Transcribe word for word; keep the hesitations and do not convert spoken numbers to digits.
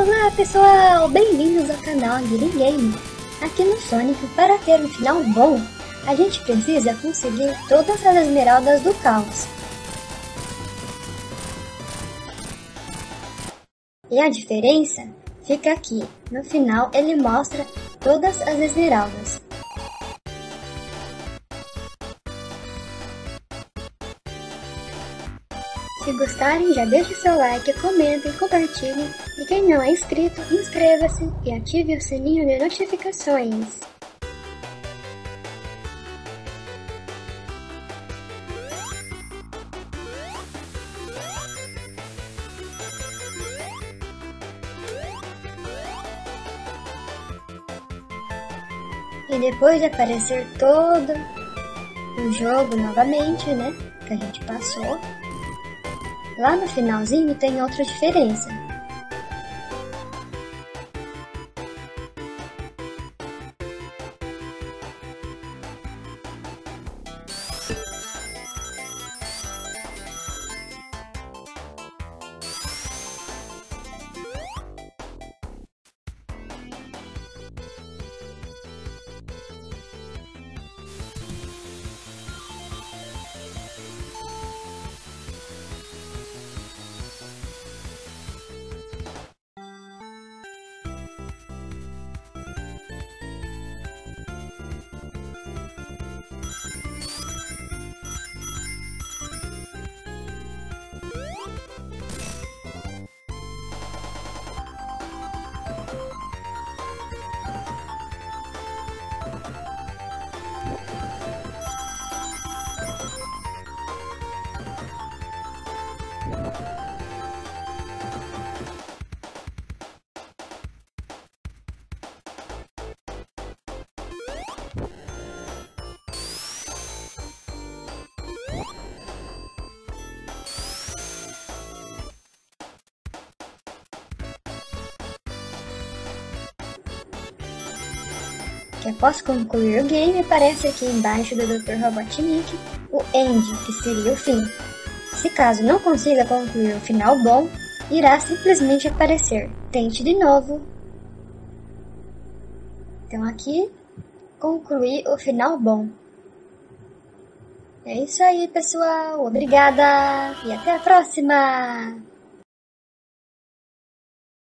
Olá pessoal, bem-vindos ao canal Guiri Game. Aqui no Sonic, para ter um final bom, a gente precisa conseguir todas as esmeraldas do caos. E a diferença fica aqui, no final ele mostra todas as esmeraldas. Se gostarem, já deixe seu like, comentem, compartilhem. E quem não é inscrito, inscreva-se e ative o sininho de notificações. E depois de aparecer todo o jogo novamente, né, que a gente passou, lá no finalzinho tem outra diferença. Que após concluir o game, aparece aqui embaixo do doutor Robotnik o End, que seria o fim. Se caso não consiga concluir o final bom, irá simplesmente aparecer Tente de novo. Então aqui, concluir o final bom. É isso aí, pessoal. Obrigada e até a próxima!